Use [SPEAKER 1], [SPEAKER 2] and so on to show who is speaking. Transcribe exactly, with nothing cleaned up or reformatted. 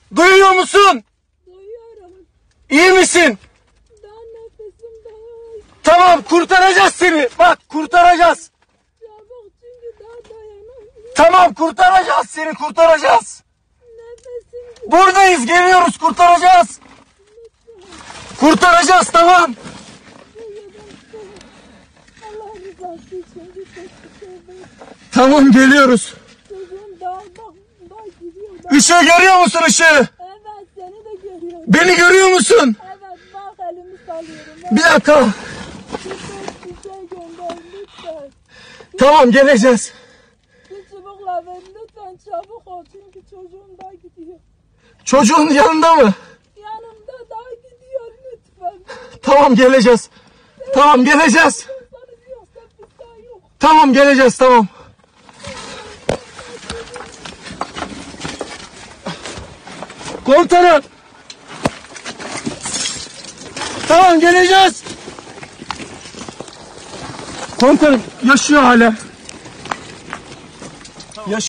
[SPEAKER 1] Duyuyor musun?
[SPEAKER 2] Duyuyorum.
[SPEAKER 1] İyi misin?
[SPEAKER 2] Daha nefesim daha
[SPEAKER 1] Tamam, kurtaracağız seni. Bak, kurtaracağız.
[SPEAKER 2] çabuk çünkü daha dayanamıyorum.
[SPEAKER 1] Tamam, kurtaracağız seni, kurtaracağız.
[SPEAKER 2] Nefesim
[SPEAKER 1] Buradayız, geliyoruz, kurtaracağız. Kurtaracağız, tamam.
[SPEAKER 2] Allah rızası için bir tek bir şey değil.
[SPEAKER 1] Tamam, geliyoruz.
[SPEAKER 2] Çocuğum daha bak daha gidiyor. Bak.
[SPEAKER 1] Işığı görüyor musun, ışığı?
[SPEAKER 2] Evet seni de görüyorum.
[SPEAKER 1] Beni görüyor musun?
[SPEAKER 2] Evet bak elimi sallıyorum.
[SPEAKER 1] Bir dakika.
[SPEAKER 2] Bir tek bir şey gönder lütfen.
[SPEAKER 1] Tamam, geleceğiz.
[SPEAKER 2] Bir çubukla ver lütfen çabuk ol çünkü çocuğum daha gidiyor.
[SPEAKER 1] Çocuğun yanında mı?
[SPEAKER 2] Yanımda daha gidiyor lütfen.
[SPEAKER 1] Tamam, geleceğiz. Tamam, geleceğiz.
[SPEAKER 2] Kurtarız yoksa bir daha yok.
[SPEAKER 1] Tamam, geleceğiz, tamam. Komutanım. Tamam, geleceğiz. Komutanım, yaşıyor hala. Yaşıyor.